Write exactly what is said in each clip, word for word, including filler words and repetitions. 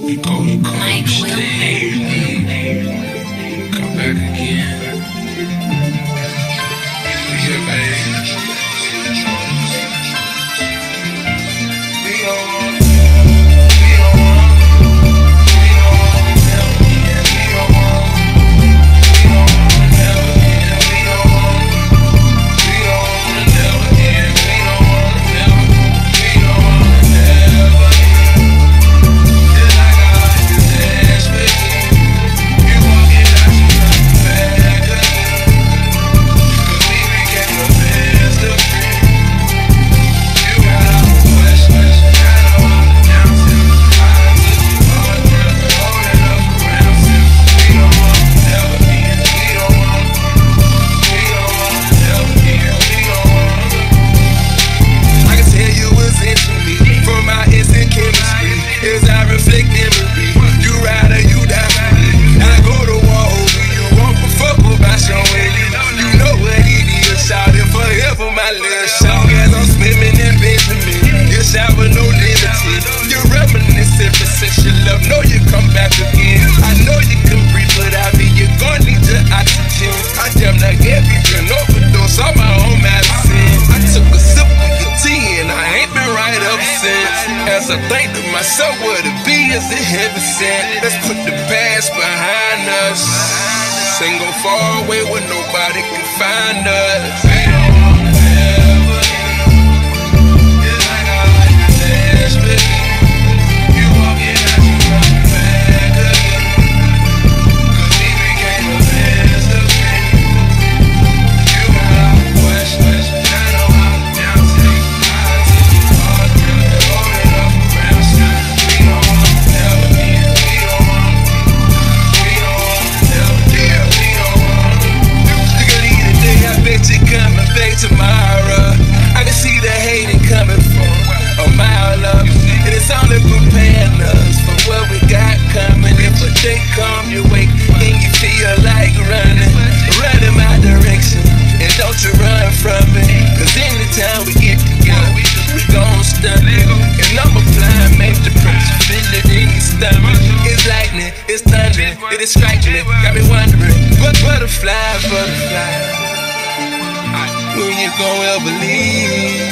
You go to come stay, come back again. Yeah, baby. We don't want, we don't want, we don't want to never again. We don't want, we don't want to never again. We don't want, we don't want to never again. We don't want to never, we don't want to never again. Just like I like to dance with you. You walk it out, you come back again. 'Cause we became the best of friends. You got all the questions, got all the downstairs. I took you hard, brother, holding up around since. We don't want to never again. We don't want, we don't want to never again. We don't want to. I can tell you was into me from my instant chemistry. As I reflect memory, you ride or you die for me. I go to war over you, won't fuck about your way. You know what it is, shouting forever, my little song. As I'm swimming in Benjamin, you shout with no limited. You're reminiscent for sexual love, know you come back again. I know you can breathe without me, you're gonna need your oxygen. I damn near gave you an overdose on my own medicine. I took a sip of your tea and I ain't been right up since. As I think to myself, what it be is the heaven sent. Let's put the past behind us and go far away where nobody can find us. We don't wanna ever end. Just like I like to dance with you. You walk it out, you come back again. 'Cause we became the best of friends. You got all the questions, got all the downstairs. I took you hard, brother, holding up around since. We don't wanna ever end. We don't want, we don't wanna ever end. We don't want. You can leave today, I bet you coming back tomorrow. I can see the hating coming from a mile up, and it's only preparing us for what we got coming. If a day come your way and you feel like running, run in my direction, and don't you run from it. 'Cause anytime we get together, we gon' stun it. And I'm applying major pressure, feel it in your stomach. It's lightning, it's thunder, it is striking, got me wondering, but butterfly, butterfly, when you gon' ever leave?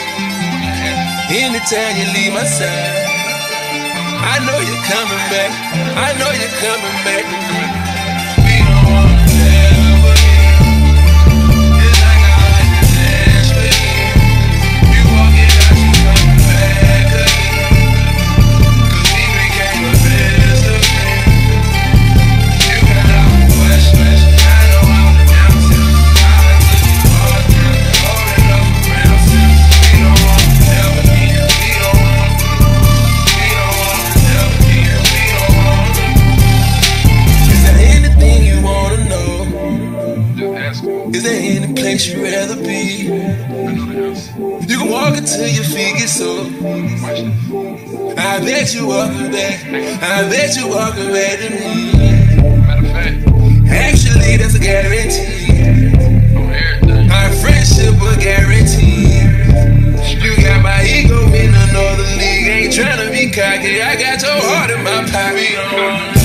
Anytime you leave my side, I know you're coming back, I know you're coming back to me. We don't wanna ever end. Just like I like to dance with you. You walk it out, you come back again. 'Cause we became the best of friends. You got all the questions, I know all the downstairs. I took you hard, brother, holding up around since. We don't wanna ever end. We don't want, we don't wanna ever end. We don't want. Is there anything you wanna know? Is there any place you'd rather be? You can walk until your feet get sore. I bet you walking back, I bet you walking back to me. Actually, that's a guarantee. Our friendship a guarantee. You got my ego in another league. Ain't tryna be cocky, I got your heart in my pocket.